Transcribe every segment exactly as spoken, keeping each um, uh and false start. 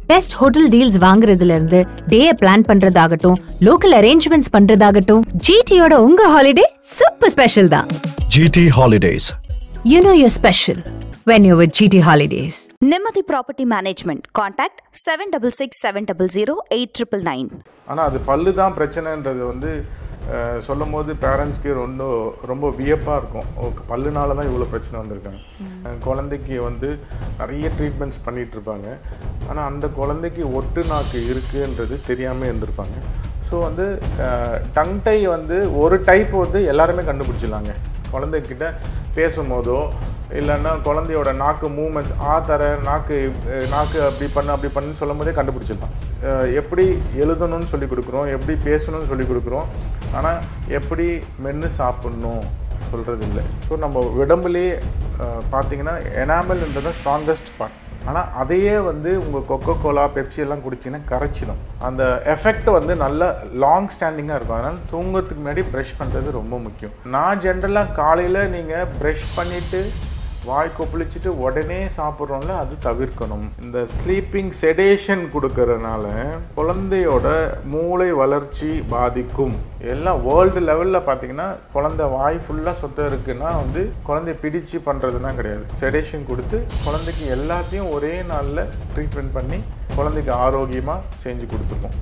Best hotel deals வாங்குறதுல இருந்து day plan பண்றதாகட்டும், லோக்கல் அரேஞ்ச்மெண்ட்ஸ் பண்றதாகட்டும், ஜிடியோட உங்க ஹாலிடே சூப்பர் ஸ்பெஷல் தான். GT holidays. You know you're special when you're with G T Holidays. Nimati Property Management. Contact seven six six seven zero zero eight nine nine. ஆனா அது பல்லு தான் பிரச்சனைன்றது வந்து சொல்லும் போது பேரண்ட்ஸ்க்கு ரொம்ப ரொம்ப வியப்பாக இருக்கும். ஓகே, பல்லுனால தான் இவ்வளோ பிரச்சனை வந்திருக்காங்க. குழந்தைக்கு வந்து நிறைய ட்ரீட்மெண்ட்ஸ் பண்ணிகிட்டு இருப்பாங்க. ஆனால் அந்த குழந்தைக்கு ஒட்டு நாக்கு இருக்குன்றது தெரியாமல் இருந்திருப்பாங்க. ஸோ வந்து டங் டை வந்து ஒரு டைப் வந்து எல்லாருமே கண்டுபிடிச்சிடலாங்க. குழந்தைகிட்ட பேசும்போதோ இல்லைன்னா குழந்தையோட நாக்கு மூமெண்ட்ஸ் ஆ தர நாக்கு நாக்கு அப்படி பண்ணு அப்படி பண்ணுன்னு சொல்லும் போதே கண்டுபிடிச்சிடலாம். எப்படி எழுதணும்னு சொல்லி கொடுக்குறோம், எப்படி பேசணும்னு சொல்லி கொடுக்குறோம், ஆனால் எப்படி மென்று சாப்பிட்ணும் சொல்கிறது இல்லை. ஸோ நம்ம உடம்புலேயே பார்த்தீங்கன்னா எனாமல்ன்றது தான் ஸ்ட்ராங்கஸ்ட் பார்ட். ஆனால் அதையே வந்து உங்கள் கொக்கோ கோலா பெப்சி எல்லாம் குடிச்சிங்கன்னா கரைச்சிடும். அந்த எஃபெக்ட் வந்து நல்ல லாங் ஸ்டாண்டிங்காக இருக்கும். அதனால் தூங்குறதுக்கு முன்னாடி ப்ரஷ் பண்ணுறது ரொம்ப முக்கியம். நான் ஜென்ரலாக காலையில் நீங்கள் ப்ரஷ் பண்ணிவிட்டு வாய் கொப்பளிச்சுட்டு உடனே சாப்பிட்றோம்ல, அது தவிர்க்கணும். இந்த ஸ்லீப்பிங் செடேஷன் கொடுக்கறதுனால குழந்தையோட மூளை வளர்ச்சி பாதிக்கும். எல்லாம் வேர்ல்டு லெவலில் பார்த்தீங்கன்னா குழந்தை வாய் ஃபுல்லாக சொத்தம் இருக்குன்னா வந்து குழந்தைய பிடிச்சு பண்ணுறதுனா கிடையாது. செடேஷன் கொடுத்து குழந்தைக்கு எல்லாத்தையும் ஒரே நாளில் ட்ரீட்மெண்ட் பண்ணி குழந்தைக்கு ஆரோக்கியமாக செஞ்சு கொடுத்துருக்கோம்.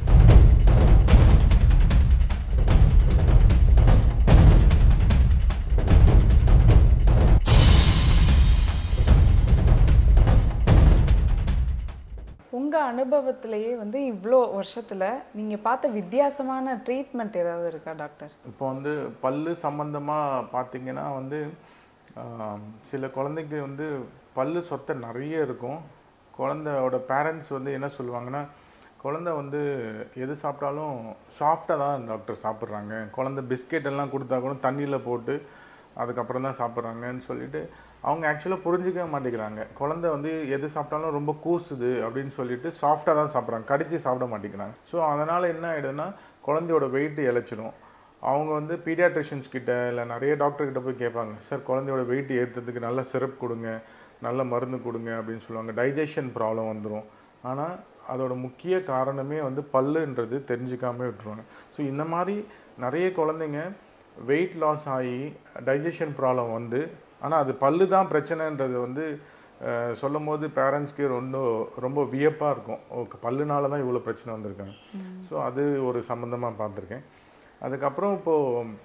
உங்கள் அனுபவத்திலேயே வந்து இவ்வளோ வருஷத்தில் நீங்கள் பார்த்த வித்தியாசமான ட்ரீட்மெண்ட் ஏதாவது இருக்கா டாக்டர்? இப்போ வந்து பல்லு சம்மந்தமாக பார்த்தீங்கன்னா வந்து சில குழந்தைக்கு வந்து பல்லு சொத்தை நிறைய இருக்கும். குழந்தையோட பேரண்ட்ஸ் வந்து என்ன சொல்லுவாங்கன்னா, குழந்தை வந்து எது சாப்பிட்டாலும் சாஃப்டாக தான் டாக்டர் சாப்பிட்றாங்க, குழந்தை பிஸ்கெட் எல்லாம் கொடுத்தா கூட தண்ணியில் போட்டு அதுக்கப்புறம் தான் சாப்பிட்றாங்கன்னு சொல்லிட்டு அவங்க ஆக்சுவலாக புரிஞ்சிக்க மாட்டேங்கிறாங்க. குழந்தை வந்து எது சாப்பிட்டாலும் ரொம்ப கூசுது அப்படின்னு சொல்லிட்டு சாஃப்டாக தான் சாப்பிட்றாங்க, கடிச்சு சாப்பிட மாட்டேங்கிறாங்க. ஸோ அதனால் என்ன ஆகிடுதுன்னா குழந்தையோட வெயிட் இழைச்சிடும். அவங்க வந்து பீடியாட்ரிஷியன்ஸ் கிட்ட இல்லை நிறைய டாக்டர்கிட்ட போய் கேட்பாங்க, சார் குழந்தையோட வெயிட் ஏற்றுறதுக்கு நல்ல சிரப் கொடுங்க, நல்ல மருந்து கொடுங்க அப்படின்னு சொல்லுவாங்க. டைஜஷன் ப்ராப்ளம் வந்துடும். ஆனால் அதோட முக்கிய காரணமே வந்து பல்லுன்றது தெரிஞ்சிக்காமல் விட்டுருவாங்க. ஸோ இந்த மாதிரி நிறைய குழந்தைங்க வெயிட் லாஸ் ஆகி டைஜஷன் ப்ராப்ளம் வந்து, ஆனால் அது பல்லு தான் பிரச்சனைன்றது வந்து சொல்லும் போது பேரண்ட்ஸ்க்கு ரொம்ப ரொம்ப வியப்பாக இருக்கும். ஓகே, பல்லுனால தான் இவ்வளோ பிரச்சனை வந்திருக்காங்க. ஸோ அது ஒரு சம்மந்தமாக பார்த்துருக்கேன். அதுக்கப்புறம் இப்போது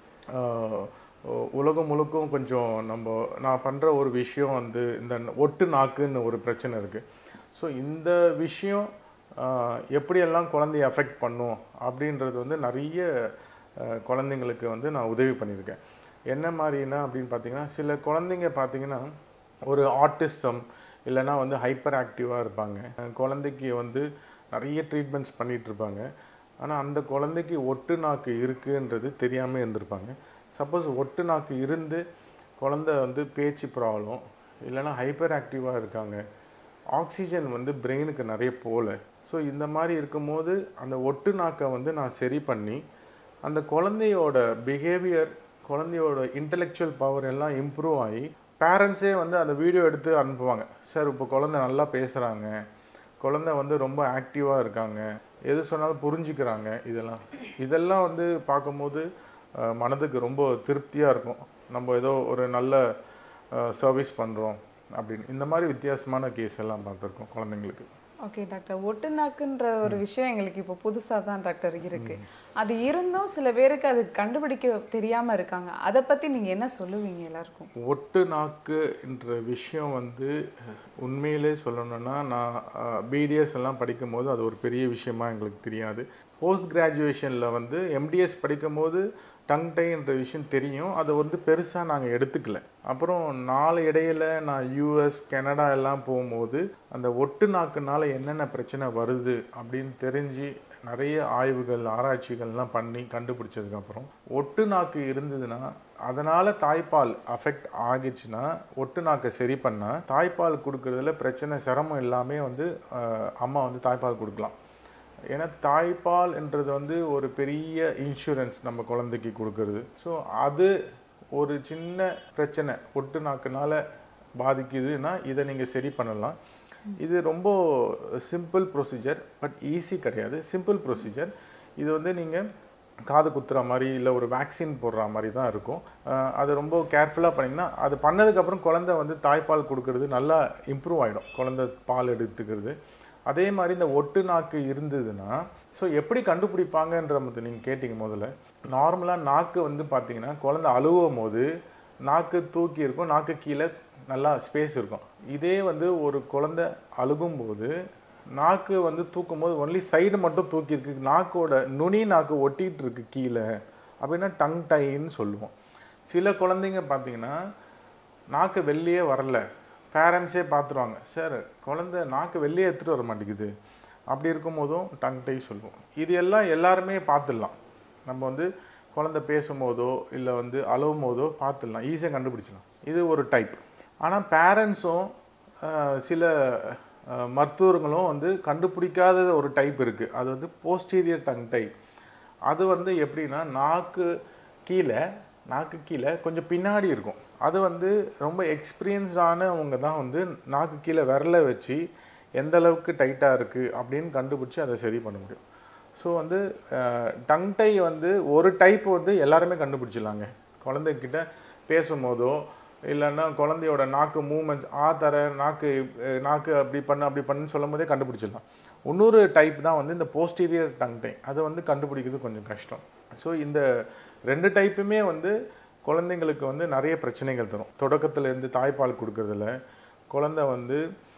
உலகம் முழுக்கும் கொஞ்சம் நம்ம நான் பண்ணுற ஒரு விஷயம் வந்து இந்த ஒட்டு நாக்குன்னு ஒரு பிரச்சனை இருக்குது. ஸோ இந்த விஷயம் எப்படியெல்லாம் குழந்தைய அஃபெக்ட் பண்ணும் அப்படின்றது வந்து நிறைய குழந்தைங்களுக்கு வந்து நான் உதவி பண்ணியிருக்கேன். என்ன மாதிரினா அப்படின்னு பார்த்தீங்கன்னா, சில குழந்தைங்க பார்த்தீங்கன்னா ஒரு ஆட்டிசம் இல்லைனா வந்து ஹைப்பர் ஆக்டிவாக இருப்பாங்க. குழந்தைக்கு வந்து நிறைய ட்ரீட்மெண்ட்ஸ் பண்ணிகிட்ருப்பாங்க. ஆனால் அந்த குழந்தைக்கு ஒட்டு நாக்கு இருக்குன்றது தெரியாமல் இருந்திருப்பாங்க. சப்போஸ் ஒட்டு நாக்கு இருந்து குழந்தை வந்து பேச்சு ப்ராப்ளம் இல்லைனா ஹைப்பர் ஆக்டிவாக இருக்காங்க, ஆக்சிஜன் வந்து பிரெயினுக்கு நிறைய போகல. ஸோ இந்த மாதிரி இருக்கும்போது அந்த ஒட்டு நாக்கை வந்து நான் சரி பண்ணி அந்த குழந்தையோட பிஹேவியர், குழந்தையோட இன்டெலெக்சுவல் பவர் எல்லாம் இம்ப்ரூவ் ஆகி பேரண்ட்ஸே வந்து அந்த வீடியோ எடுத்து அனுப்புவாங்க. சார் இப்போ குழந்தை நல்லா பேசுகிறாங்க, குழந்தை வந்து ரொம்ப ஆக்டிவாக இருக்காங்க, எது சொன்னாலும் புரிஞ்சுக்கிறாங்க. இதெல்லாம் இதெல்லாம் வந்து பார்க்கும்போது மனதுக்கு ரொம்ப திருப்தியாக இருக்கும். நம்ம ஏதோ ஒரு நல்ல சர்வீஸ் பண்ணுறோம் அப்படின்னு. இந்த மாதிரி வித்தியாசமான கேஸ் எல்லாம் பார்த்துருக்கோம் குழந்தைங்களுக்கு. ஓகே டாக்டர், ஒட்டு நாக்குன்ற ஒரு விஷயம் எங்களுக்கு இப்போ புதுசாக தான் டாக்டர் இருக்குது. அது இருந்தும் சில பேருக்கு அது கண்டுபிடிக்க தெரியாமல் இருக்காங்க. அதை பற்றி நீங்கள் என்ன சொல்லுவீங்க எல்லாருக்கும்? ஒட்டு நாக்கு என்ற விஷயம் வந்து உண்மையிலே சொல்லணும்னா, நான் பிடிஎஸ் எல்லாம் படிக்கும்போது அது ஒரு பெரிய விஷயமா எங்களுக்கு தெரியாது. போஸ்ட் கிராஜுவேஷனில் வந்து எம்டிஎஸ் படிக்கும்போது டங் டை என்ற விஷயம் தெரியும். அதை வந்து பெருசாக நாங்கள் எடுத்துக்கல. அப்புறம் நாலு இடையில நான் யூஎஸ் கனடா எல்லாம் போகும்போது அந்த ஒட்டு நாக்குனால என்னென்ன பிரச்சனை வருது அப்படின்னு தெரிஞ்சு நிறைய ஆய்வுகள் ஆராய்ச்சிகள்லாம் பண்ணி கண்டுபிடிச்சதுக்கப்புறம் ஒட்டு நாக்கு இருந்ததுன்னா அதனால் தாய்ப்பால் அஃபெக்ட் ஆகிடுச்சுன்னா ஒட்டு நாக்கை சரி பண்ணால் தாய்ப்பால் கொடுக்குறதுல பிரச்சனை சிரமம் எல்லாமே வந்து அம்மா வந்து தாய்ப்பால் கொடுக்கலாம். ஏன்னா தாய்ப்பால் என்றது வந்து ஒரு பெரிய இன்சூரன்ஸ் நம்ம குழந்தைக்கு கொடுக்கறது. ஸோ அது ஒரு சின்ன பிரச்சனை ஒட்டு நாக்குனால பாதிக்குதுன்னா இதை நீங்கள் சரி பண்ணலாம். இது ரொம்ப சிம்பிள் ப்ரொசீஜர், பட் ஈஸி கிடையாது. Simple procedure. இது வந்து நீங்கள் காது குத்துற மாதிரி இல்லை ஒரு வேக்சின் போடுற மாதிரி தான் இருக்கும். அது ரொம்ப கேர்ஃபுல்லாக பண்ணிங்கன்னா அது பண்ணதுக்கப்புறம் குழந்தை வந்து தாய்ப்பால் கொடுக்கறது நல்லா இம்ப்ரூவ் ஆகிடும், குழந்தை பால் எடுத்துக்கிறது. அதே மாதிரி இந்த ஒட்டு நாக்கு இருந்ததுன்னா ஸோ எப்படி கண்டுபிடிப்பாங்கன்ற மாதிரி நீங்கள் கேட்டிங்க. முதல்ல நார்மலாக நாக்கு வந்து பார்த்தீங்கன்னா குழந்தை அழுவும் போது நாக்கு தூக்கி இருக்கும், நாக்கு கீழே நல்லா ஸ்பேஸ் இருக்கும். இதே வந்து ஒரு குழந்தை அழுகும்போது நாக்கு வந்து தூக்கும் போது ஒன்லி சைடு மட்டும் தூக்கி இருக்கு, நாக்கோட நுனி நாக்கு ஒட்டிகிட்டு இருக்கு கீழே, அப்படின்னா டங் டைன்னு சொல்லுவோம். சில குழந்தைங்க பார்த்தீங்கன்னா நாக்கு வெளியே வரல, பேரண்ட்ஸே பார்த்துருவாங்க, சார் குழந்தை நாக்கு வெளியே எடுத்துகிட்டு வர மாட்டேங்குது, அப்படி இருக்கும் போதும் டங் டை சொல்லுவோம். இது எல்லாம் எல்லாருமே பார்த்துடலாம். நம்ம வந்து குழந்தை பேசும்போதோ இல்லை வந்து அழுவும் போதோ பார்த்துடலாம், ஈஸியாக கண்டுபிடிச்சிடலாம். இது ஒரு டைப். ஆனால் பேரண்ட்ஸும் சில மருத்துவர்களும் வந்து கண்டுபிடிக்காத ஒரு டைப் இருக்குது. அது வந்து போஸ்டீரியர் டங் டை. அது வந்து எப்படின்னா நாக்கு கீழே நாக்கு கீழே கொஞ்சம் பின்னாடி இருக்கும். அது வந்து ரொம்ப எக்ஸ்பீரியன்ஸ்டானவங்க தான் வந்து நாக்கு கீழே விரலை வச்சு எந்த அளவுக்கு டைட்டாக இருக்குது அப்படின்னு கண்டுபிடிச்சி அதை சரி பண்ண முடியும். ஸோ வந்து டங் டை வந்து ஒரு டைப் வந்து எல்லாருமே கண்டுபிடிச்சிடலாங்க. குழந்தைகிட்ட பேசும்போதோ இல்லைன்னா குழந்தையோட நாக்கு மூமெண்ட்ஸ் ஆ தர நாக்கு நாக்கு அப்படி பண்ணு அப்படி பண்ணுன்னு சொல்லும் போதே கண்டுபிடிச்சிடலாம். இன்னொரு டைப் தான் வந்து இந்த போஸ்டீரியர் டங் டை. அதை வந்து கண்டுபிடிக்கிறது கொஞ்சம் கஷ்டம். ஸோ இந்த ரெண்டு டைப்புமே வந்து குழந்தைங்களுக்கு வந்து நிறைய பிரச்சனைகள் தரும். தொடக்கத்துலேருந்து தாய்ப்பால் கொடுக்கறதில்ல, குழந்தை வந்து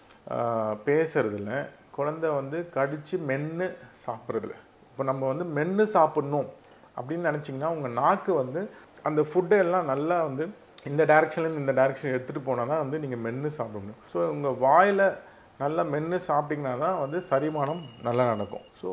பேசுறதில்ல, குழந்தை வந்து கடித்து மென்று சாப்பிட்றதில்ல. இப்போ நம்ம வந்து மென்று சாப்பிட்ணும் அப்படின்னு நினச்சிங்கன்னா உங்கள் நாக்கு வந்து அந்த ஃபுட்டை எல்லாம் நல்லா வந்து இந்த டைரெக்ஷன்லேருந்து இந்த டைரெக்ஷன் எடுத்துகிட்டு போனால் தான் வந்து நீங்கள் மென்று சாப்பிடணும். ஸோ உங்கள் வாயில் நல்லா மென்று சாப்பிட்டிங்கன்னா தான் வந்து சரிமானம் நல்லா நடக்கும். ஸோ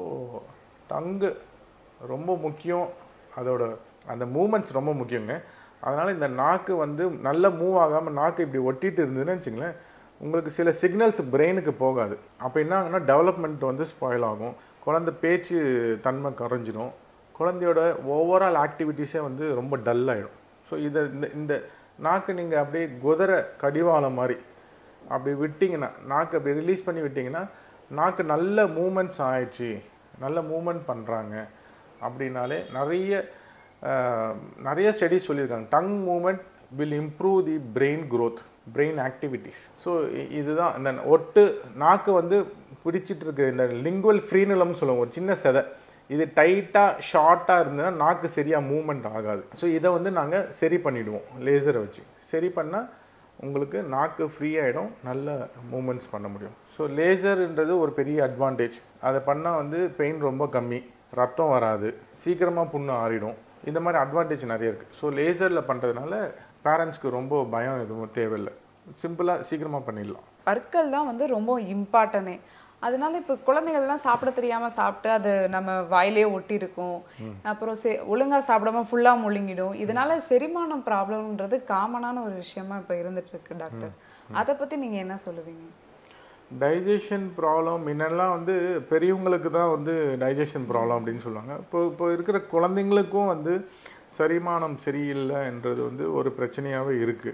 டங்கு ரொம்ப முக்கியம், அதோட அந்த மூமெண்ட்ஸ் ரொம்ப முக்கியங்க. அதனால் இந்த நாக்கு வந்து நல்லா மூவ் ஆகாமல் நாக்கு இப்படி ஒட்டிகிட்டு இருந்ததுன்னு வச்சுங்களேன், உங்களுக்கு சில சிக்னல்ஸ் பிரெயினுக்கு போகாது. அப்போ என்ன ஆகுனா டெவலப்மெண்ட் வந்து ஸ்பாயில் ஆகும், குழந்தை பேச்சு தன்மை குறைஞ்சிடும், குழந்தையோட ஓவரால் ஆக்டிவிட்டீஸே வந்து ரொம்ப டல் ஆகிடும். ஸோ இதை இந்த இந்த நாக்கு நீங்கள் அப்படியே குதிரை கடிவாளம் மாதிரி அப்படி விட்டிங்கன்னா, நாக்கு அப்படி ரிலீஸ் பண்ணி விட்டிங்கன்னா நாக்கு நல்ல மூமெண்ட்ஸ் ஆயிடுச்சு, நல்ல மூமெண்ட் பண்ணுறாங்க அப்படின்னாலே நிறைய நிறைய ஸ்டடீஸ் சொல்லியிருக்காங்க. Tongue movement will improve the brain growth, brain activities. So இதுதான் இந்த ஒட்டு நாக்கு வந்து பிடிச்சிட்டு இருக்க இந்த லிங்குவல் ஃப்ரீனுலம்னு சொல்லுவோம், ஒரு சின்ன செதை. இது டைட்டாக ஷார்ட்டாக இருந்ததுன்னா நாக்கு சரியாக மூவ்மெண்ட் ஆகாது. ஸோ இதை வந்து நாங்கள் சரி பண்ணிவிடுவோம் லேசரை வச்சு. சரி பண்ணால் உங்களுக்கு நாக்கு ஃப்ரீ ஆகிடும், நல்ல மூமெண்ட்ஸ் பண்ண முடியும். ஸோ லேசர்ன்றது ஒரு பெரிய அட்வான்டேஜ். அதை பண்ணால் வந்து பெயின் ரொம்ப கம்மி, ரத்தம் வராது, சீக்கிரமாக புண்ணு ஆறிடும். இந்த மாதிரி அட்வான்டேஜ் நிறைய இருக்குது. ஸோ லேசரில் பண்ணுறதுனால பேரண்ட்ஸ்க்கு ரொம்ப பயம் எதுவும் தேவையில்லை, சிம்பிளாக சீக்கிரமாக பண்ணிடலாம். பற்கள் தான் வந்து ரொம்ப இம்பார்ட்டனே. அதனால இப்போ குழந்தைகள்லாம் சாப்பிட தெரியாமல் சாப்பிட்டு அது நம்ம வாயிலே ஒட்டி இருக்கும், அப்புறம் செ ஒழுங்காக சாப்பிடாம ஃபுல்லாக முழுங்கிடும். இதனால செரிமானம் ப்ராப்ளம்ன்றது காமனான ஒரு விஷயமா இப்போ இருந்துட்டு இருக்கு டாக்டர். அதை பற்றி நீங்கள் என்ன சொல்லுவீங்க? டைஜஷன் ப்ராப்ளம் முன்னெல்லாம் வந்து பெரியவங்களுக்கு தான் வந்து டைஜஷன் ப்ராப்ளம் அப்படின்னு சொல்லுவாங்க. இப்போ இப்போ இருக்கிற குழந்தைங்களுக்கும் வந்து செரிமானம் சரியில்லைன்றது வந்து ஒரு பிரச்சனையாகவே இருக்குது.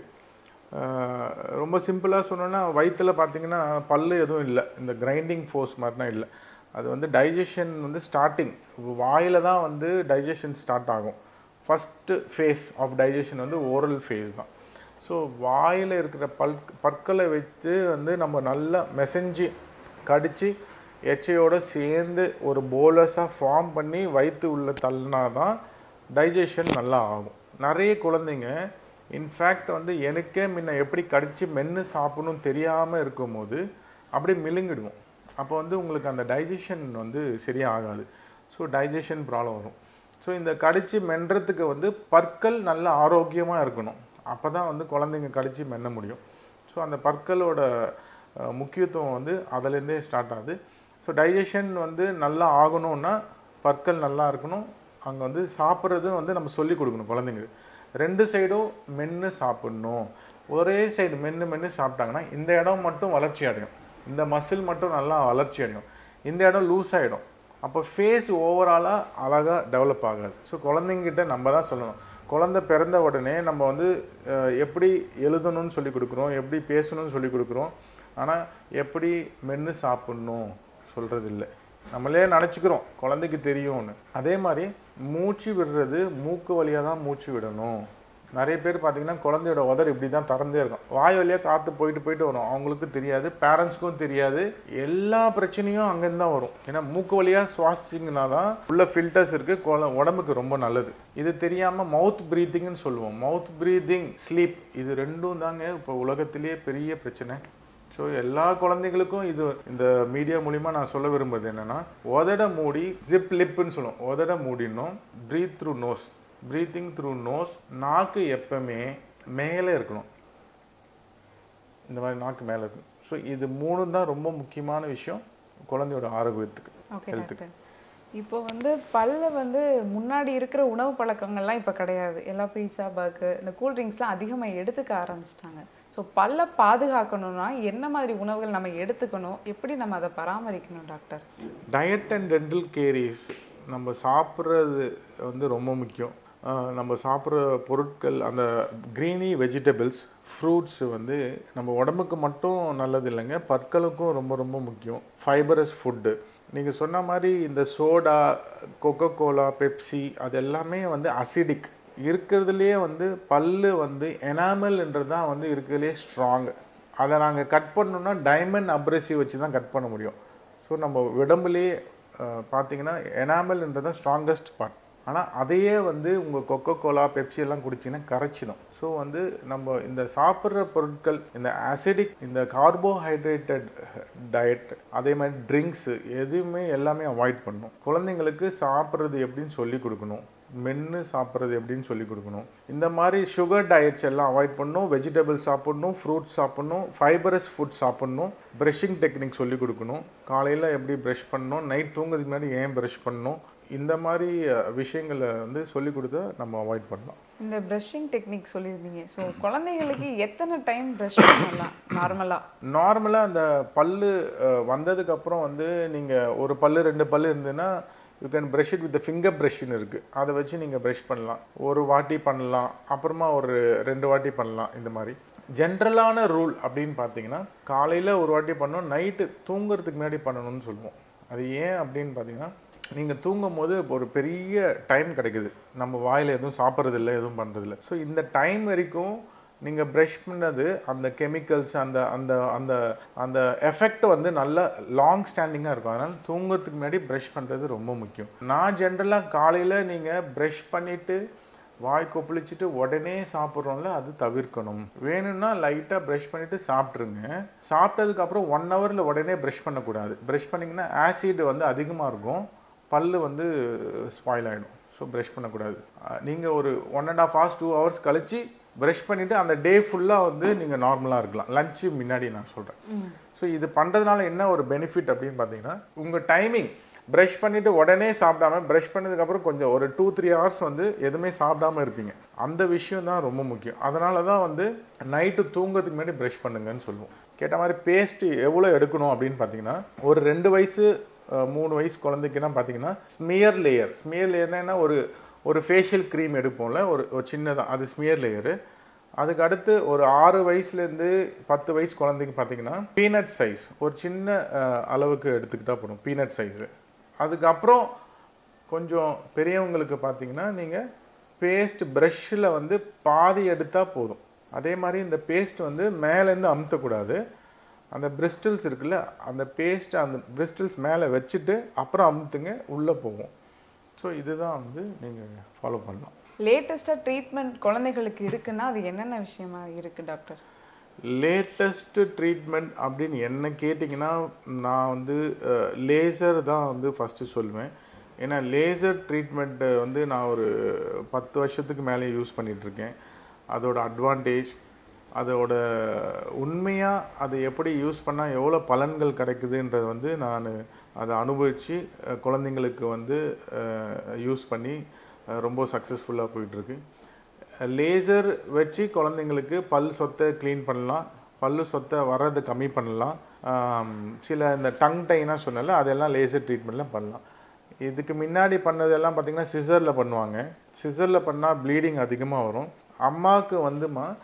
ரொம்ப சிம்பிளாக சொன்னோன்னா வயிற்றில் பார்த்திங்கன்னா பல் எதுவும் இல்லை, இந்த கிரைண்டிங் ஃபோர்ஸ் மாதிரினா இல்லை. அது வந்து டைஜஷன் வந்து ஸ்டார்டிங் வாயில் தான் வந்து டைஜஷன் ஸ்டார்ட் ஆகும். ஃபஸ்ட்டு ஃபேஸ் ஆஃப் டைஜஷன் வந்து ஓரல் ஃபேஸ் தான். ஸோ வாயில் இருக்கிற பல் பற்களை வச்சு வந்து நம்ம நல்லா மெசஞ்சு கடித்து எச்சையோடு சேர்ந்து ஒரு போலஸாக ஃபார்ம் பண்ணி வயிற்று உள்ள தள்ளினா தான் டைஜஷன் நல்லா ஆகும். நிறைய குழந்தைங்க இன்ஃபேக்ட் வந்து எனக்கே முன்ன எப்படி கடித்து மென்று சாப்பிடணும்னு தெரியாமல் இருக்கும் போது அப்படியே மிழுங்கிடுவோம். அப்போ வந்து உங்களுக்கு அந்த டைஜஷன் வந்து சரியாக ஆகாது. ஸோ டைஜஷன் ப்ராப்ளம் வரும். ஸோ இந்த கடித்து மென்றதுக்கு வந்து பற்கள் நல்ல ஆரோக்கியமாக இருக்கணும், அப்போ தான் வந்து குழந்தைங்க கடித்து மென்ன முடியும். ஸோ அந்த பற்களோட முக்கியத்துவம் வந்து அதிலேருந்தே ஸ்டார்ட் ஆகுது. ஸோ டைஜஷன் வந்து நல்லா ஆகணும்னா பற்கள் நல்லா இருக்கணும். அங்கே வந்து சாப்பிட்றது வந்து நம்ம சொல்லி கொடுக்கணும் குழந்தைங்களுக்கு. ரெண்டு சைடும் மென்று சாப்பிட்ணும். ஒரே சைடு மென்று மென்று சாப்பிட்டாங்கன்னா இந்த இடம் மட்டும் வளர்ச்சி அடையும், இந்த மசில் மட்டும் நல்லா வளர்ச்சி அடையும், இந்த இடம் லூஸ் ஆகிடும். அப்போ ஃபேஸ் ஓவராலாக அழகாக டெவலப் ஆகாது. ஸோ குழந்தைங்கிட்ட நம்ம தான் சொல்லணும். குழந்தை பிறந்த உடனே நம்ம வந்து எப்படி எழுதணும்னு சொல்லி கொடுக்குறோம், எப்படி பேசணும்னு சொல்லி கொடுக்குறோம், ஆனால் எப்படி மென்று சாப்பிட்ணும் சொல்கிறது இல்லை. நம்மளே நினச்சிக்கிறோம் குழந்தைக்கு தெரியும்னு. அதே மாதிரி மூச்சு விடுறது மூக்கு வழியாக தான் மூச்சு விடணும். நிறைய பேர் பார்த்தீங்கன்னா குழந்தையோட உதடு இப்படி தான் திறந்தே இருக்கும், வாய் வழியாக காற்று போயிட்டு போயிட்டு வரும். அவங்களுக்கு தெரியாது, பேரண்ட்ஸ்க்கும் தெரியாது. எல்லா பிரச்சனையும் அங்கேருந்து தான் வரும். ஏன்னா மூக்கு வழியாக சுவாசிங்கன்னா தான் உள்ள ஃபில்டர்ஸ் இருக்குது, குழ உடம்புக்கு ரொம்ப நல்லது. இது தெரியாமல் மவுத் ப்ரீத்திங்னு சொல்லுவோம். மவுத் ப்ரீத்திங், ஸ்லீப், இது ரெண்டும் தாங்க இப்போ உலகத்திலேயே பெரிய பிரச்சனை. ஸோ எல்லா குழந்தைகளுக்கும் இது இந்த மீடியா மூலிமா நான் சொல்ல விரும்புறது என்னென்னா, உதட மூடி ஜிப் லிப்புன்னு சொல்லுவோம், உதட மூடினோம். Breathe through nose, breathing through nose. நாக்கு எப்பவுமே மேலே இருக்கணும், இந்த மாதிரி நாக்கு மேலே இருக்கணும். ஸோ இது மூணு தான் ரொம்ப முக்கியமான விஷயம் குழந்தையோட ஆரோக்கியத்துக்கு, ஹெல்த்துக்கு. இப்போ வந்து பல்ல வந்து முன்னாடி இருக்கிற உணவு பழக்கங்கள்லாம் இப்போ கிடையாது. எல்லாம் பீஸா, பர்கர், இந்த கூல்ட்ரிங்க்ஸ்லாம் அதிகமாக எடுத்துக்க ஆரம்பிச்சிட்டாங்க. ஸோ பல்ல பாதுகாக்கணும்னா என்ன மாதிரி உணவுகள் நம்ம எடுத்துக்கணும், எப்படி நம்ம அதை பராமரிக்கணும் doctor? Diet and dental caries நம்ம சாப்பிட்றது வந்து ரொம்ப முக்கியம். நம்ம சாப்பிட்ற பொருட்கள், அந்த க்ரீனி வெஜிடபிள்ஸ், ஃப்ரூட்ஸ் வந்து நம்ம உடம்புக்கு மட்டும் நல்லது இல்லைங்க, பற்களுக்கும் ரொம்ப ரொம்ப முக்கியம். Fibrous food. நீங்கள் சொன்ன மாதிரி இந்த சோடா, கொக்கோ கோலா, பெப்சி, அது எல்லாமே வந்து அசிடிக். இருக்கிறதுலே வந்து பல்லு வந்து எனாமல்ன்றது தான் வந்து இருக்கிறதுலே ஸ்ட்ராங்கு. அதை நாங்கள் கட் பண்ணோன்னா டைமண்ட் அப்ரெசிவ் வச்சு தான் கட் பண்ண முடியும். ஸோ நம்ம உடம்புலேயே பார்த்தீங்கன்னா எனாமல்ன்றது தான் ஸ்ட்ராங்கஸ்ட் பார்ட். ஆனால் அதையே வந்து உங்கள் கொக்கோ கோலா, பெப்சி எல்லாம் குடிச்சிங்கன்னா கரைச்சிடும். ஸோ வந்து நம்ம இந்த சாப்பிட்ற பொருட்கள், இந்த ஆசிடிக், இந்த கார்போஹைட்ரேட்டட் டயட், அதே மாதிரி ட்ரிங்க்ஸு எதுவுமே எல்லாமே அவாய்ட் பண்ணணும். குழந்தைங்களுக்கு சாப்பிட்றது எப்படின்னு சொல்லி கொடுக்கணும், மென்று சாப்பிட்றது எப்படின்னு சொல்லி கொடுக்கணும். இந்த மாதிரி சுகர் டயட்ஸ் எல்லாம் அவாய்ட் பண்ணணும். வெஜிடபிள்ஸ் சாப்பிட்ணும், ஃப்ரூட்ஸ் சாப்பிட்ணும், ஃபைபரஸ் ஃபுட் சாப்பிட்ணும். ப்ரஷிங் டெக்னிக் சொல்லி கொடுக்கணும். காலையில் எப்படி ப்ரஷ் பண்ணணும், நைட் தூங்குறதுக்கு முன்னாடி ஏன் ப்ரஷ் பண்ணணும், இந்த மாதிரி விஷயங்களை வந்து சொல்லி கொடுத்தா நம்ம அவாய்ட் பண்ணலாம். இந்த ப்ரஷிங் டெக்னிக் சொல்லியிருந்தீங்க. ஸோ குழந்தைங்களுக்கு எத்தனை டைம் ப்ரஷ் பண்ணலாம் நார்மலாக? நார்மலாக அந்த பல்லு வந்ததுக்கப்புறம் வந்து நீங்கள் ஒரு பல்லு ரெண்டு பல்லு இருந்ததுன்னா you can brush it with finger ப்ரஷ்ன்னு இருக்குது, அதை வச்சு நீங்கள் ப்ரஷ் பண்ணலாம். ஒரு வாட்டி பண்ணலாம், அப்புறமா ஒரு ரெண்டு வாட்டி பண்ணலாம். இந்த மாதிரி ஜென்ரலான ரூல் அப்படின்னு பார்த்தீங்கன்னா, காலையில் ஒரு வாட்டி பண்ணணும், நைட்டு தூங்குறதுக்கு முன்னாடி பண்ணணும்னு சொல்லுவோம். அது ஏன் அப்படின்னு பார்த்தீங்கன்னா, நீங்கள் தூங்கும் போது ஒரு பெரிய டைம் கிடைக்குது, நம்ம வாயில் எதுவும் சாப்பிட்றதில்ல, எதுவும் பண்ணுறதில்ல. ஸோ இந்த டைம் வரைக்கும் நீங்கள் ப்ரஷ் பண்ணது அந்த கெமிக்கல்ஸ், அந்த அந்த அந்த அந்த எஃபெக்ட் வந்து நல்ல லாங் ஸ்டாண்டிங்காக இருக்கும். அதனால் தூங்குறதுக்கு முன்னாடி ப்ரஷ் பண்ணுறது ரொம்ப முக்கியம். நான் ஜென்ரலாக காலையில் நீங்கள் ப்ரஷ் பண்ணிவிட்டு வாய் கொப்பளிச்சுட்டு உடனே சாப்பிட்றோம்ல, அது தவிர்க்கணும். வேணும்னா லைட்டாக ப்ரஷ் பண்ணிவிட்டு சாப்பிட்ருங்க. சாப்பிட்டதுக்கப்புறம் ஒன் ஹவரில் உடனே ப்ரஷ் பண்ணக்கூடாது. ப்ரஷ் பண்ணிங்கன்னா ஆசிட் வந்து அதிகமாக இருக்கும், பல்லு வந்து ஸ்பாயில் ஆகிடும். ஸோ ப்ரஷ் பண்ணக்கூடாது. நீங்கள் ஒரு one and half hours two hours கழித்து ப்ரஷ் பண்ணிவிட்டு அந்த டே ஃபுல்லாக வந்து நீங்கள் நார்மலாக இருக்கலாம். லஞ்சு முன்னாடி நான் சொல்கிறேன். ஸோ இது பண்ணுறதுனால என்ன ஒரு பெனிஃபிட் அப்படின்னு பார்த்தீங்கன்னா, உங்கள் டைமிங் ப்ரஷ் பண்ணிவிட்டு உடனே சாப்பிடாம ப்ரஷ் பண்ணதுக்கப்புறம் கொஞ்சம் ஒரு டூ த்ரீ ஹவர்ஸ் வந்து எதுவுமே சாப்பிடாமல் இருப்பீங்க. அந்த விஷயம் தான் ரொம்ப முக்கியம். அதனால தான் வந்து நைட்டு தூங்குறதுக்கு முன்னாடி ப்ரஷ் பண்ணுங்கன்னு சொல்லுவோம். கேட்ட மாதிரி பேஸ்ட்டு எவ்வளோ எடுக்கணும் அப்படின்னு பார்த்தீங்கன்னா, ஒரு ரெண்டு வயசு மூணு வயசு குழந்தைக்குன்னா பார்த்தீங்கன்னா ஸ்மியர் லேயர். ஸ்மியர் லேயர்னா ஒரு ஒரு ஃபேஷியல் க்ரீம் எடுப்போம்ல, ஒரு ஒரு சின்னதாக, அது ஸ்மியர் லேயரு. அதுக்கு அடுத்து ஒரு ஆறு வயசுலேருந்து பத்து வயசு குழந்தைக்கு பார்த்தீங்கன்னா பீனட் சைஸ், ஒரு சின்ன அளவுக்கு எடுத்துக்கிட்டால் போடும் பீனட் சைஸு. அதுக்கப்புறம் கொஞ்சம் பெரியவங்களுக்கு பார்த்தீங்கன்னா நீங்கள் பேஸ்ட் ப்ரஷ்ஷில் வந்து பாதி எடுத்தால் போதும். அதே மாதிரி இந்த பேஸ்ட் வந்து மேலேருந்து அமுத்தக்கூடாது. அந்த பிரிஸ்டில்ஸ் இருக்குல்ல, அந்த பேஸ்ட்டை அந்த பிரிஸ்டில்ஸ் மேலே வச்சுட்டு அப்புறம் அமுத்துங்க, உள்ளே போகும். ஸோ இதுதான் வந்து நீங்கள் ஃபாலோ பண்ணலாம். லேட்டஸ்ட்டாக ட்ரீட்மெண்ட் குழந்தைகளுக்கு இருக்குன்னா அது என்னென்ன விஷயமா இருக்குது டாக்டர்? லேட்டஸ்ட்டு ட்ரீட்மெண்ட் அப்படின்னு என்ன கேட்டிங்கன்னா, நான் வந்து லேசர் தான் வந்து ஃபஸ்ட்டு சொல்லுவேன். ஏன்னா லேசர் ட்ரீட்மெண்ட்டு வந்து நான் ஒரு பத்து வருஷத்துக்கு மேலே யூஸ் பண்ணிகிட்ருக்கேன். அதோட அட்வான்டேஜ், அதோட உண்மையாக அது எப்படி யூஸ் பண்ணால் எவ்வளோ பலன்கள் கிடைக்குதுன்றது வந்து நான் அதை அனுபவித்து குழந்தைங்களுக்கு வந்து யூஸ் பண்ணி ரொம்ப சக்ஸஸ்ஃபுல்லாக போயிட்டுருக்கு. லேசர் வச்சு குழந்தைங்களுக்கு பல் சொத்தை க்ளீன் பண்ணலாம், பல்லு சொத்தை வர்றதை கம்மி பண்ணலாம். சில இந்த டங் டைனாக சொன்னால அதெல்லாம் லேசர் ட்ரீட்மெண்ட்லாம் பண்ணலாம். இதுக்கு முன்னாடி பண்ணதெல்லாம் பார்த்திங்கன்னா சிசரில் பண்ணுவாங்க. சிசரில் பண்ணால் ப்ளீடிங் அதிகமாக வரும். அம்மாவுக்கு வந்துமா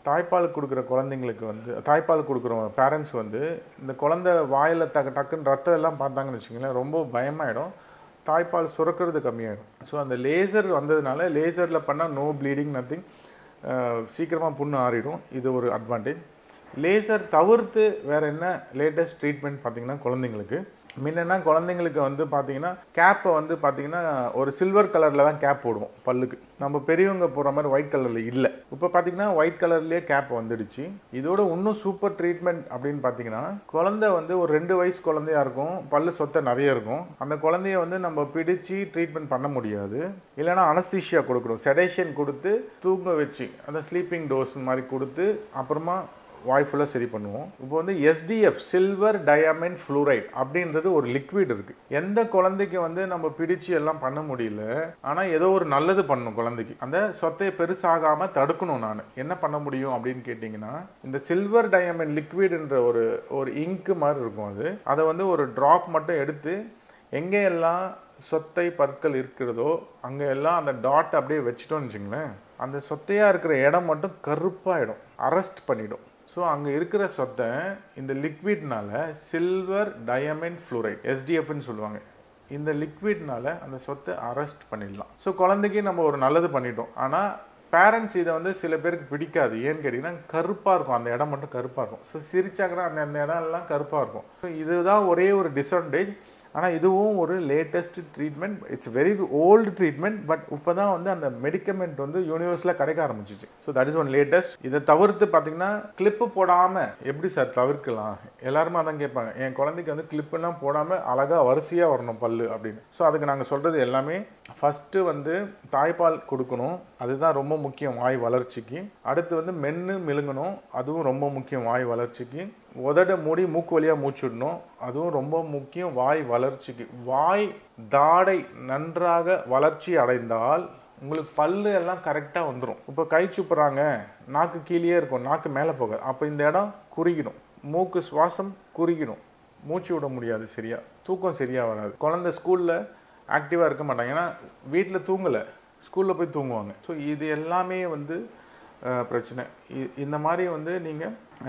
தாய்ப்பால் கொடுக்குற குழந்தைங்களுக்கு வந்து தாய்ப்பால் கொடுக்குற பேரண்ட்ஸ் வந்து இந்த குழந்தை வாயில் டக்கு டக்குன்னு ரத்தம் எல்லாம் பார்த்தாங்கன்னு வச்சுங்களேன், ரொம்ப பயமாயிடும், தாய்ப்பால் சுரக்கிறது கம்மியாயிடும். ஸோ அந்த லேசர் வந்ததுனால லேசரில் பண்ணால் நோ ப்ளீடிங் நத்திங், சீக்கிரமாக புண்ணு ஆறிடும். இது ஒரு அட்வான்டேஜ். லேசர் தவிர்த்து வேறு என்ன லேட்டஸ்ட் ட்ரீட்மெண்ட் பார்த்தீங்கன்னா, குழந்தைங்களுக்கு முன்னென்னா குழந்தைங்களுக்கு வந்து பார்த்தீங்கன்னா கேப்பை வந்து பார்த்தீங்கன்னா ஒரு சில்வர் கலரில் தான் கேப் போடுவோம் பல்லுக்கு. நம்ம பெரியவங்க போகிற மாதிரி ஒயிட் கலரில் இல்லை. இப்போ பார்த்தீங்கன்னா ஒயிட் கலர்லேயே கேப் வந்துடுச்சு. இதோட இன்னும் சூப்பர் ட்ரீட்மெண்ட் அப்படின்னு பார்த்தீங்கன்னா, குழந்தை வந்து ஒரு ரெண்டு வயசு குழந்தையா இருக்கும், பல்லு சொத்தை நிறைய இருக்கும். அந்த குழந்தைய வந்து நம்ம பிடிச்சி ட்ரீட்மெண்ட் பண்ண முடியாது, இல்லைனா அனஸ்தீஷியா கொடுக்கணும், செடேஷன் கொடுத்து தூங்க வச்சு அந்த ஸ்லீப்பிங் டோஸ் மாதிரி கொடுத்து அப்புறமா வாய் ஃபுல்லாக சரி பண்ணுவோம். இப்போ வந்து எஸ்டிஎஃப் சில்வர் டயமண்ட் ஃப்ளூரைட் அப்படின்றது ஒரு லிக்விட் இருக்குது. எந்த குழந்தைக்கு வந்து நம்ம பிடிச்சி எல்லாம் பண்ண முடியல, ஆனால் ஏதோ ஒரு நல்லது பண்ணணும் குழந்தைக்கு, அந்த சொத்தையை பெருசாகாமல் தடுக்கணும். நான் என்ன பண்ண முடியும் அப்படின்னு கேட்டிங்கன்னா, இந்த சில்வர் டயமண்ட் லிக்விட்ன்ற ஒரு ஒரு இங்கு மாதிரி இருக்கும், அது அதை வந்து ஒரு ட்ராப் மட்டும் எடுத்து எங்கேயெல்லாம் சொத்தை பற்கள் இருக்கிறதோ அங்கே எல்லாம் அந்த டாட் அப்படியே வச்சிட்டோம்னு வச்சுங்களேன், அந்த சொத்தையாக இருக்கிற இடம் மட்டும் கருப்பாயிடும், அரெஸ்ட் பண்ணிடும். ஸோ அங்கே இருக்கிற சொத்தை இந்த லிக்விட்னால சில்வர் டயமண்ட் ஃப்ளூரைட் எஸ்டிஎஃப்னு சொல்லுவாங்க, இந்த லிக்விட்னால அந்த சொத்தை அரெஸ்ட் பண்ணிடலாம். ஸோ குழந்தைக்கு நம்ம ஒரு நல்லது பண்ணிட்டோம். ஆனால் பேரண்ட்ஸ் இதை வந்து சில பேருக்கு பிடிக்காது. ஏன்னு கேட்டிங்கன்னா கருப்பாக இருக்கும், அந்த இடம் மட்டும் கருப்பாக இருக்கும். ஸோ சிரிச்சாங்கன்னா அந்த அந்த இடம் எல்லாம் கருப்பாக இருக்கும். ஸோ இதுதான் ஒரே ஒரு டிஸ்அட்வான்டேஜ். ஆனால் இதுவும் ஒரு latest treatment, it's very old treatment. But இப்போ தான் வந்து அந்த மெடிக்கமெண்ட் வந்து யூனிவர்ஸில் கிடைக்க ஆரம்பிச்சிச்சு. So that is one latest. இதை தவிர்த்து பார்த்தீங்கன்னா கிளிப்பு போடாமல் எப்படி சார் தவிர்க்கலாம், எல்லாருமே அதான் கேட்பாங்க. என் குழந்தைக்கு வந்து கிளிப்புலாம் போடாமல் அழகாக வரிசையாக வரணும் பல்லு அப்படின்னு. ஸோ அதுக்கு நாங்கள் சொல்கிறது எல்லாமே, ஃபஸ்ட்டு வந்து தாய்ப்பால் கொடுக்கணும், அதுதான் ரொம்ப முக்கியம் வாய் வளர்ச்சிக்கு. அடுத்து வந்து மென்று மிழுங்கணும், அதுவும் ரொம்ப முக்கியம் வாய் வளர்ச்சிக்கு. உதட மூடி மூக்கு வழியாக மூச்சுடணும், அதுவும் ரொம்ப முக்கியம் வாய் வளர்ச்சிக்கு. வாய் தாடை நன்றாக வளர்ச்சி அடைந்தால் உங்களுக்கு பல்லு எல்லாம் கரெக்டாக வந்துடும். இப்போ கை சுப்புறாங்க, நாக்கு கீழே இருக்கும், நாக்கு மேலே போகாது, அப்போ இந்த இடம் குறுகிடும், மூக்கு சுவாசம் குறுகிடும், மூச்சு விட முடியாது சரியா, தூக்கம் சரியாக வராது. குழந்தை ஸ்கூலில் ஆக்டிவாக இருக்க மாட்டாங்க, ஏன்னா வீட்டில் தூங்கலை, ஸ்கூலில் போய் தூங்குவாங்க. ஸோ இது எல்லாமே வந்து பிரச்சனை. இந்த மாதிரி வந்து நீங்கள்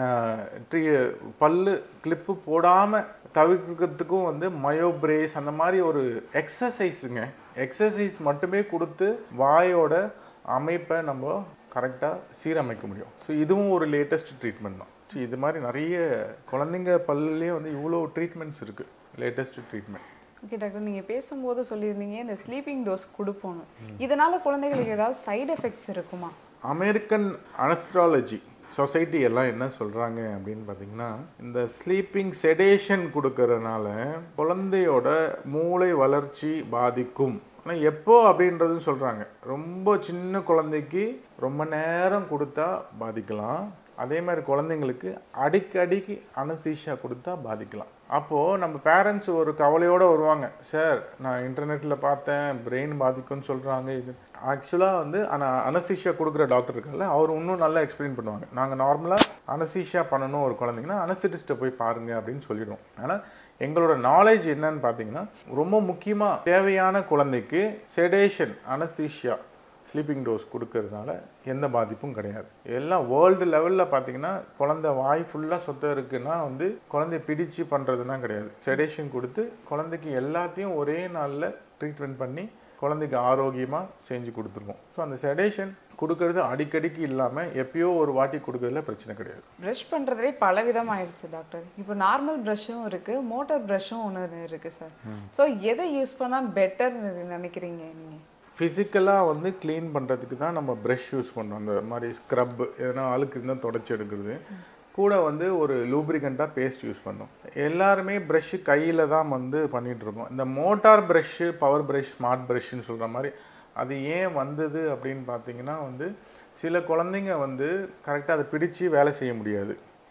ட்ரீ பல்லு கிளிப்பு போடாமல் தவிர்க்கிறதுக்கும் வந்து மயோ பிரேஸ் அந்த மாதிரி ஒரு எக்ஸசைஸுங்க, எக்ஸசைஸ் மட்டுமே கொடுத்து வாயோட அமைப்பை நம்ம கரெக்டாக சீரமைக்க முடியும். ஸோ இதுவும் ஒரு லேட்டஸ்ட் ட்ரீட்மெண்ட் தான். ஸோ இது மாதிரி நிறைய குழந்தைங்க பல்லுலேயே வந்து இவ்வளோ ட்ரீட்மெண்ட்ஸ் இருக்குது, லேட்டஸ்ட் ட்ரீட்மெண்ட். ஓகே டாக்டர், நீங்கள் பேசும்போது சொல்லியிருந்தீங்க இந்த ஸ்லீப்பிங் டோஸ் கொடுப்போம், இதனால் குழந்தைகளுக்கு ஏதாவது சைடு எஃபெக்ட்ஸ் இருக்குமா? அமெரிக்கன் அனஸ்ட்ராலஜி சொசைட்டி எல்லாம் என்ன சொல்கிறாங்க அப்படின்னு பார்த்தீங்கன்னா, இந்த ஸ்லீப்பிங் செடேஷன் கொடுக்கறதுனால குழந்தையோட மூளை வளர்ச்சி பாதிக்கும். ஆனால் எப்போ அப்படின்றதும் சொல்கிறாங்க. ரொம்ப சின்ன குழந்தைக்கு ரொம்ப நேரம் கொடுத்தா பாதிக்கலாம், அதே மாதிரி குழந்தைங்களுக்கு அடிக்கடிக்கு அனஸ்தீசியா கொடுத்தா பாதிக்கலாம். அப்போது நம்ம பேரண்ட்ஸ் ஒரு கவலையோடு வருவாங்க, சார் நான் இன்டர்நெட்டில் பார்த்தேன் பிரெயின் பாதிக்கும்னு சொல்கிறாங்க. இது ஆக்சுவலாக வந்து ஆனால் அனஸ்தீசியா கொடுக்குற டாக்டர் இருக்கார்ல, அவர் இன்னும் நல்லா எக்ஸ்பிளைன் பண்ணுவாங்க. நாங்கள் நார்மலாக அனஸ்தீசியா பண்ணணும் ஒரு குழந்தைங்கன்னா அனஸ்தட்டிஸ்ட்டை போய் பாருங்க அப்படின்னு சொல்லிடுவோம். ஆனால் எங்களோட நாலேஜ் என்னன்னு பார்த்தீங்கன்னா, ரொம்ப முக்கியமாக தேவையான குழந்தைக்கு செடேஷன் அனஸ்தீசியா ஸ்லீப்பிங் டோஸ் கொடுக்கறதுனால எந்த பாதிப்பும் கிடையாது. எல்லாம் வேர்ல்டு லெவலில் பார்த்தீங்கன்னா குழந்தை வாய் ஃபுல்லாக சொத்தை இருக்குன்னா வந்து குழந்தைய பிடிச்சி பண்ணுறதுனா கிடையாது. செடேஷன் கொடுத்து குழந்தைக்கு எல்லாத்தையும் ஒரே நாளில் ட்ரீட்மெண்ட் பண்ணி குழந்தைக்கு ஆரோக்கியமாக செஞ்சு கொடுத்துருவோம். ஸோ அந்த செடேஷன் கொடுக்கறது அடிக்கடிக்கு இல்லாமல் எப்பயோ ஒரு வாட்டி கொடுக்கறதுல பிரச்சனை கிடையாது. ப்ரஷ் பண்ணுறதுலே பல விதம் ஆயிடுச்சு டாக்டர். இப்போ நார்மல் ப்ரஷ்ஷும் இருக்குது, மோட்டார் ப்ரஷ்ஷும் ஒன்று இருக்குது சார். ஸோ எதை யூஸ் பண்ணால் பெட்டர்னு நினைக்கிறீங்க நீங்கள்? ஃபிசிக்கலாக வந்து க்ளீன் பண்ணுறதுக்கு தான் நம்ம ப்ரஷ் யூஸ் பண்ணுறோம், அந்த மாதிரி ஸ்க்ரப் எதனா அழுக்கு இருந்தால் தொடச்சி எடுக்கிறது. கூட வந்து ஒரு லூப்ரிகண்ட்டாக பேஸ்ட் யூஸ் பண்ணோம். எல்லாருமே ப்ரஷ்ஷு கையில் தான் வந்து பண்ணிகிட்ருக்கோம். இந்த motor brush, power brush, smart ப்ரஷ்ஷுன்னு சொல்கிற மாதிரி அது ஏன் வந்தது அப்படின்னு பார்த்தீங்கன்னா வந்து சில குழந்தைங்க வந்து கரெக்டாக அதை பிடிச்சி வேலை செய்ய முடியாது.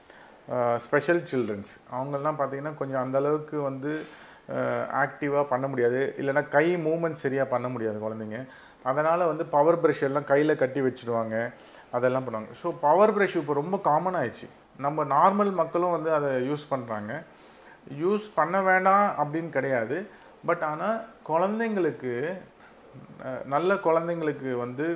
ஸ்பெஷல் சில்ட்ரன்ஸ் அவங்கெல்லாம் பார்த்திங்கன்னா கொஞ்சம் அந்தளவுக்கு வந்து ஆக்டிவாக பண்ண முடியாது, இல்லைனா கை மூமெண்ட் சரியாக பண்ண முடியாது குழந்தைங்க. அதனால் வந்து பவர் ப்ரஷ் எல்லாம் கையில் கட்டி வச்சுடுவாங்க, அதெல்லாம் பண்ணுவாங்க. ஸோ பவர் ப்ரஷ் இப்போ ரொம்ப காமன் ஆயிடுச்சு. நம்ம நார்மல் மக்களும் வந்து அதை யூஸ் பண்ணுறாங்க. யூஸ் பண்ண வேண்டாம் அப்படின்னு கிடையாது. பட் ஆனால் குழந்தைங்களுக்கு, நல்ல குழந்தைங்களுக்கு வந்து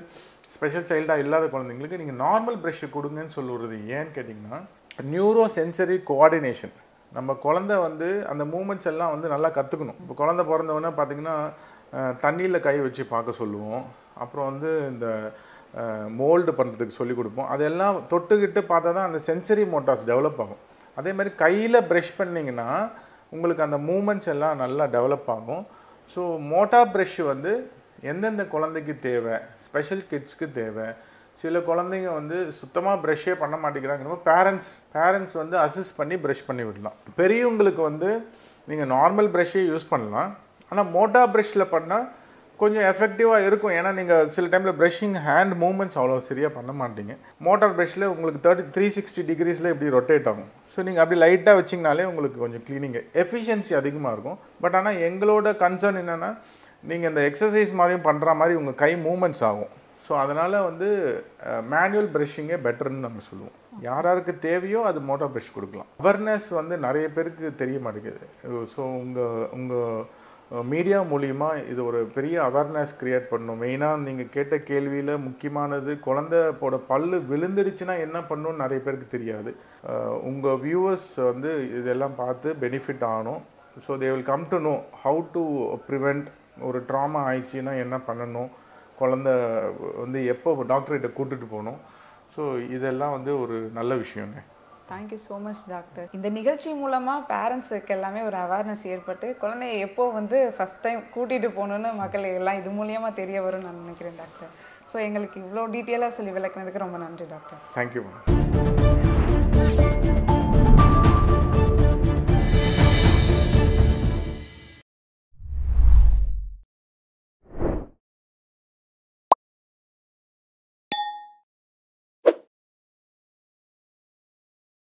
ஸ்பெஷல் சைல்டாக இல்லாத குழந்தைங்களுக்கு நீங்கள் நார்மல் ப்ரஷ் கொடுங்கன்னு சொல்லுறது ஏன்னு கேட்டிங்கன்னா, நியூரோ சென்சரி கோஆர்டினேஷன். நம்ம குழந்தை வந்து அந்த மூமெண்ட்ஸ் எல்லாம் வந்து நல்லா கற்றுக்கணும். இப்போ குழந்தை பிறந்தவொடனே பார்த்திங்கன்னா தண்ணியில் கை வச்சு பார்க்க சொல்லுவோம். அப்புறம் வந்து இந்த மோல்டு பண்ணுறதுக்கு சொல்லிக் கொடுப்போம். அதெல்லாம் தொட்டுக்கிட்டு பார்த்தா தான் அந்த சென்சரி மோட்டார்ஸ் டெவலப் ஆகும். அதே மாதிரி கையில் ப்ரஷ் பண்ணிங்கன்னா உங்களுக்கு அந்த மூமெண்ட்ஸ் எல்லாம் நல்லா டெவலப் ஆகும். ஸோ மோட்டார் ப்ரஷ் வந்து எந்தெந்த குழந்தைக்கு தேவை, ஸ்பெஷல் கிட்ஸ்க்கு தேவை. சில குழந்தைங்க வந்து சுத்தமாக ப்ரஷ்ஷே பண்ண மாட்டேங்கிறாங்க. பேரண்ட்ஸ் பேரண்ட்ஸ் வந்து அசிஸ்ட் பண்ணி ப்ரஷ் பண்ணி விடலாம். பெரியவங்களுக்கு வந்து நீங்கள் நார்மல் ப்ரஷ்ஷே யூஸ் பண்ணலாம். ஆனால் மோட்டார் ப்ரஷ்ஷில் பண்ணால் கொஞ்சம் எஃபெக்டிவாக இருக்கும். ஏன்னா நீங்கள் சில டைமில் ப்ரஷிங் ஹேண்ட் மூமெண்ட்ஸ் அவ்வளோ சரியாக பண்ண மாட்டீங்க. மோட்டார் ப்ரஷ்ஷில் உங்களுக்கு தேர்ட்டி த்ரீ சிக்ஸ்டி டிகிரிஸில் இப்படி ரொட்டேட் ஆகும். ஸோ நீங்கள் அப்படி லைட்டாக வச்சிங்கனாலே உங்களுக்கு கொஞ்சம் க்ளீனிங் எஃபிஷியன்சி அதிகமாக இருக்கும். பட் ஆனால் எங்களோட கன்சர்ன் என்னென்னா, நீங்கள் இந்த எக்ஸசைஸ் மாதிரியும் பண்ணுற மாதிரி உங்கள் கை மூமெண்ட்ஸ் ஆகும். ஸோ அதனால் வந்து மேனுவல் ப்ரஷிங்கே பெட்டர்னு நம்ம சொல்லுவோம். யார் யாருக்கு தேவையோ அது மோட்டார் ப்ரஷ் கொடுக்கலாம். அவேர்னஸ் வந்து நிறைய பேருக்கு தெரிய மாட்டேங்குது. ஸோ உங்கள் உங்கள் மீடியா மூலிமா இது ஒரு பெரிய அவேர்னஸ் க்ரியேட் பண்ணணும். மெயினாக நீங்கள் கேட்ட கேள்வியில் முக்கியமானது, குழந்தைப்போட பல்லு விழுந்துடுச்சுன்னா என்ன பண்ணணும்னு நிறைய பேருக்கு தெரியாது. உங்கள் வியூவர்ஸ் வந்து இதெல்லாம் பார்த்து பெனிஃபிட் ஆகணும். So they will come to know how to prevent. ஒரு ட்ராமா ஆயிடுச்சுன்னா என்ன பண்ணணும், குழந்தை வந்து எப்போ டாக்டர்கிட்ட கூட்டிகிட்டு போகணும். ஸோ இதெல்லாம் வந்து ஒரு நல்ல விஷயங்க. Thank you so much doctor. இந்த நிகழ்ச்சி மூலமாக பேரண்ட்ஸுக்கு எல்லாமே ஒரு அவேர்னஸ் ஏற்பட்டு குழந்தைய எப்போ வந்து ஃபஸ்ட் டைம் கூட்டிகிட்டு போகணுன்னு மக்கள் எல்லாம் இது மூலியமாக தெரிய வரும்னு நான் நினைக்கிறேன் டாக்டர். ஸோ எங்களுக்கு இவ்வளோ டீட்டெயிலாக சொல்லி விளக்குனதுக்கு ரொம்ப நன்றி டாக்டர். Thank you ma'am.